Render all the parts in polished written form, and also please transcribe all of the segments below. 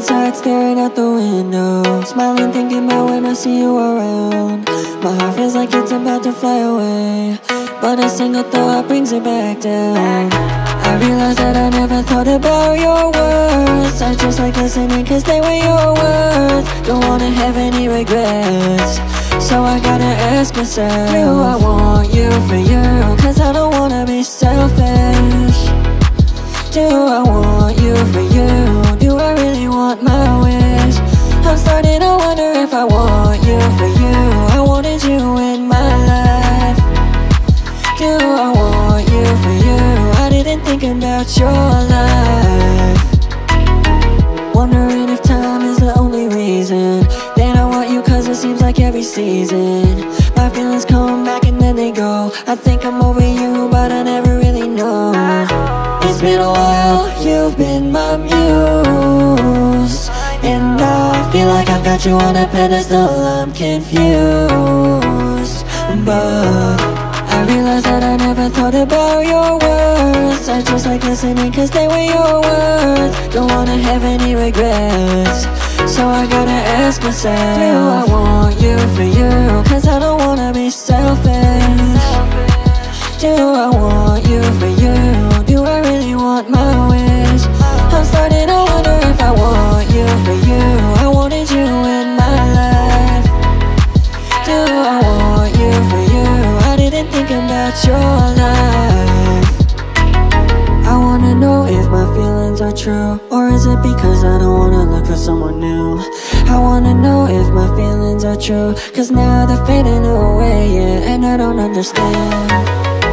inside staring out the window, smiling thinking about when I see you around. My heart feels like it's about to fly away, but a single thought brings it back down. I realize that I never thought about your words. I just like listening cause they were your words. Don't wanna have any regrets, so I gotta ask myself, do I want you for you? Cause I don't wanna be selfish. Do I want you for you? Do I really want my wish? I'm starting to wonder if I want you for you. I wanted you in my life. Do I want you for you? I didn't think about your life. Wondering if time is the only reason that I want you, cause it seems like every season my feelings come back and then they go. I think I'm over you, but I never really know. It's been a while, you've been my muse, and I feel like I've got you on a pedestal. I'm confused, but I realize that I never thought about your words. I just like listening cause they were your words. Don't wanna have any regrets, so I gotta ask myself, do I want you for you? Cause I don't wanna be selfish. Do I want you for you? Do I really want my wish? I'm starting to wonder if I want you for you. I wanted you in my life. Do I want you for you? I didn't think about your life. I wanna know if my feelings are true, or is it because I don't wanna look for someone new? I wanna know if my feelings are true, cause now they're fading away, yeah, and I don't understand.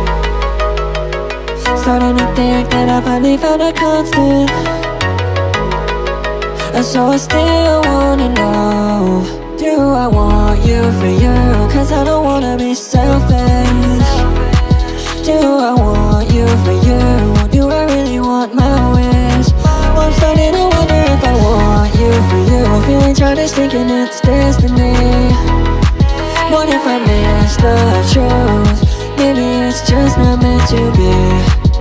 Starting to think that I finally found a constant, so I still wanna know, do I want you for you? Cause I don't wanna be selfish. Do I want you for you? Do I really want my wish? I'm starting to wonder if I want you for you. I'm feeling childish thinking it's destiny. What if I miss the truth? Maybe it's just not meant to be.